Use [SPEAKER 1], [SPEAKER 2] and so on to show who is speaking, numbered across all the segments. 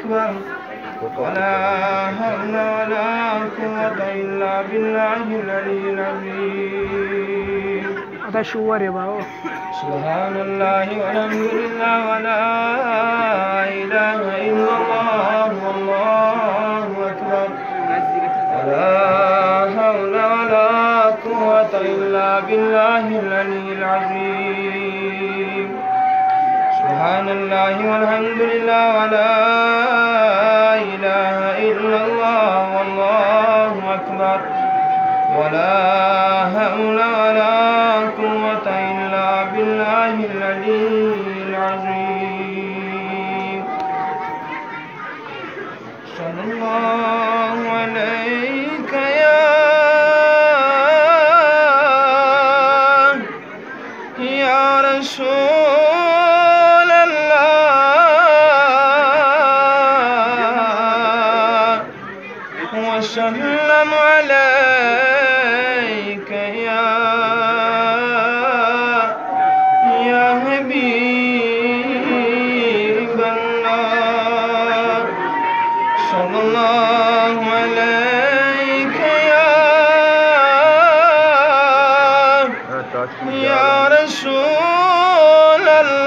[SPEAKER 1] أكبر ولا حول ولا قوة إلا بالله العلي العظيم سبحان الله والحمد لله ولا إله إلا الله والله أكبر ولا حول ولا قوة إلا بالله العلي العظيم سبحان الله والحمد لله ولا إله إلا الله والله أكبر ولا حول ولا قوة إلا بالله العلي العظيم صلى الله عليك يا رسول الله وسلم عليك يا حبيب الله صلى الله عليك يا رسول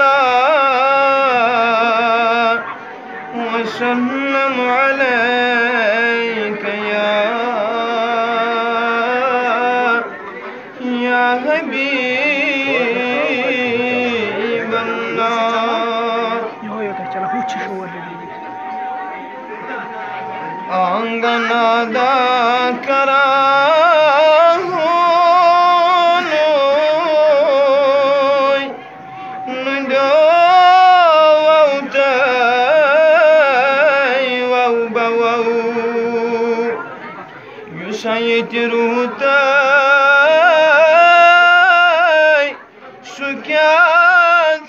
[SPEAKER 1] الله وسلم عليك يا حبيب الله آنگنادا کراهونوی ندووتای ووبوو يسيطروتای سكات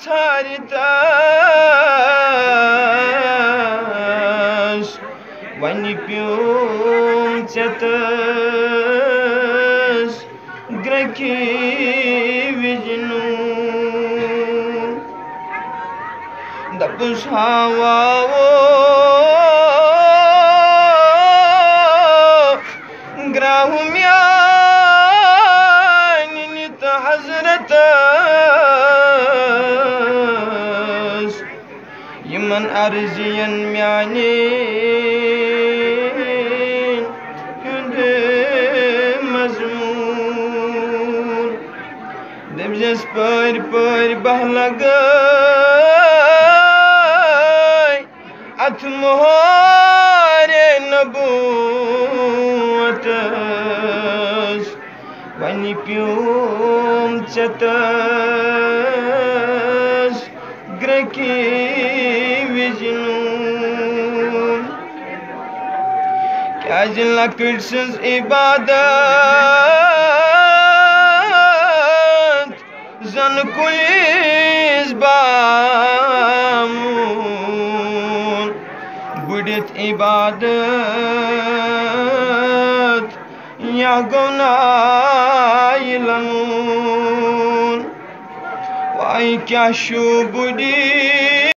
[SPEAKER 1] هارتاش وني پیوم چتس گرکی وجنو دبس هواو گراهم يعني نت حضرتس يمن أرزين معنين كنت مزمون دبجس پر بهلگاي أتمهار نبوتس وني پیوم چتس گرکی وجنون کیاز لکڑ سز عبادت زن کلیز بامون بڑت عبادت یا گناہ لمون وائی کیا شو بڑی